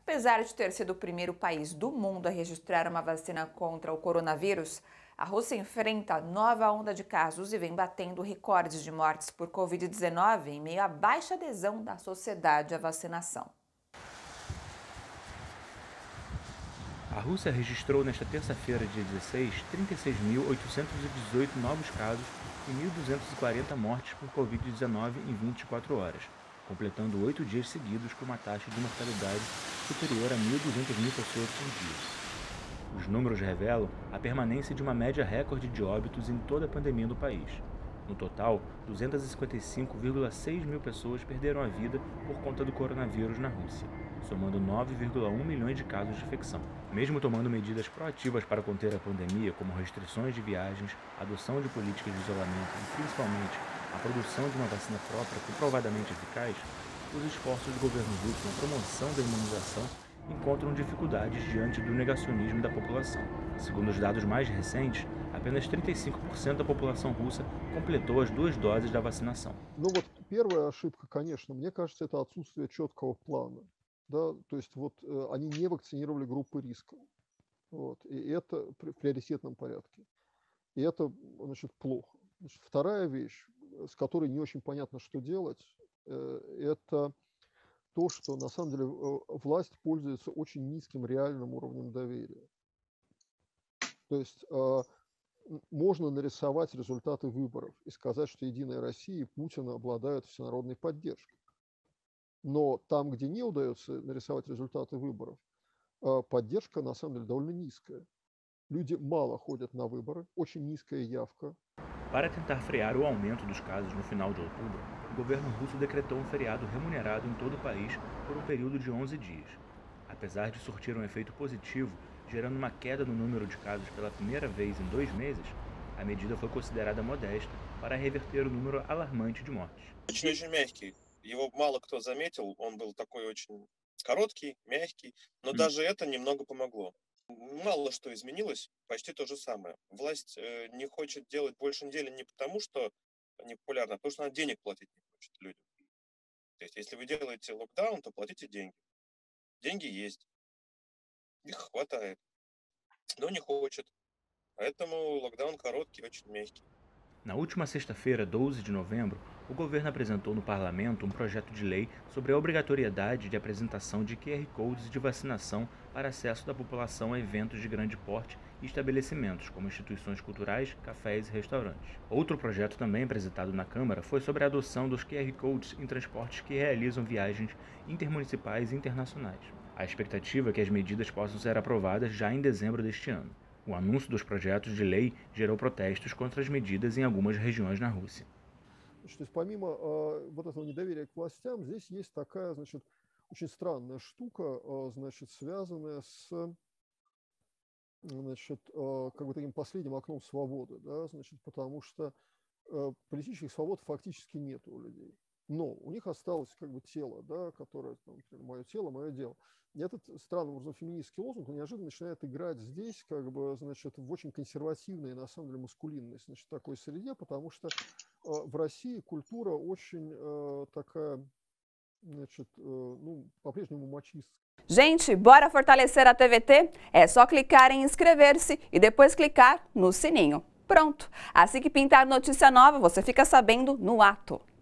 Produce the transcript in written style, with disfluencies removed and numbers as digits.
Apesar de ter sido o primeiro país do mundo a registrar uma vacina contra o coronavírus, a Rússia enfrenta nova onda de casos e vem batendo recordes de mortes por Covid-19 em meio à baixa adesão da sociedade à vacinação. A Rússia registrou nesta terça-feira, dia 16, 36.818 novos casos e 1.240 mortes por Covid-19 em 24 horas, completando 8 dias seguidos com uma taxa de mortalidade superior a 1.200 pessoas por dia. Os números revelam a permanência de uma média recorde de óbitos em toda a pandemia do país. No total, 255,6 mil pessoas perderam a vida por conta do coronavírus na Rússia, somando 9,1 milhões de casos de infecção. Mesmo tomando medidas proativas para conter a pandemia, como restrições de viagens, adoção de políticas de isolamento e, principalmente, a produção de uma vacina própria comprovadamente eficaz, os esforços do governo russo na promoção da imunização encontram dificuldades diante do negacionismo da população. Segundo os dados mais recentes, apenas 35% da população russa completou as 2 doses da vacinação. Ну вот первая ошибка, конечно, мне кажется, это отсутствие четкого плана. Да? То есть вот они не вакцинировали группы риска. Вот, и это в приоритетном порядке. И это, значит, плохо. Значит, вторая вещь, с которой не очень понятно, что делать, это то, что на самом деле власть пользуется очень низким реальным уровнем доверия. То есть можно нарисовать результаты выборов и сказать, что Единая Россия и Путин обладают всенародной поддержкой. Но там, где не удается нарисовать результаты выборов, поддержка на самом деле довольно низкая. Люди мало ходят на выборы, очень низкая явка. Para tentar frear o aumento dos casos no final de outubro, o governo russo decretou um feriado remunerado em todo o país por um período de 11 dias. Apesar de surtir um efeito positivo, gerando uma queda no número de casos pela primeira vez em 2 meses, a medida foi considerada modesta para reverter o número alarmante de mortes. Очень мягкий. Его мало кто заметил, он был такой очень короткий, мягкий, но даже это немного помогло. Мало что изменилось, почти то же самое. Власть не хочет делать больше недели не потому, что не популярно, а потому что она денег платить не хочет людям. То есть, если вы делаете локдаун, то платите деньги. Деньги есть. Их хватает. Но не хочет. Поэтому локдаун короткий, очень мягкий. Na última sexta-feira, 12 de novembro, o governo apresentou no parlamento um projeto de lei sobre a obrigatoriedade de apresentação de QR Codes de vacinação para acesso da população a eventos de grande porte e estabelecimentos, como instituições culturais, cafés e restaurantes. Outro projeto também apresentado na Câmara foi sobre a adoção dos QR Codes em transportes que realizam viagens intermunicipais e internacionais. A expectativa é que as medidas possam ser aprovadas já em dezembro deste ano. O anúncio dos projetos de lei gerou protestos contra as medidas em algumas regiões na Rússia. То есть помимо вот этого недоверия к властям, здесь есть такая, значит, очень странная штука, значит, связанная с, значит, как бы таким последним окном свободы, да, значит, потому что политических свобод фактически нет у людей. Но у них осталось как бы тело, да, которое, там, мое тело, мое дело. И этот странный образом феминистский лозунг неожиданно начинает играть здесь, как бы, значит, в очень консервативной, на самом деле, маскулинной, значит, такой среде, потому что в России культура очень такая, значит, ну, по-прежнему мачистская. Gente, bora fortalecer a TVT? É só clicar em inscrever-se e depois clicar no sininho. Pronto! Assim que pintar notícia nova, você fica sabendo no ato.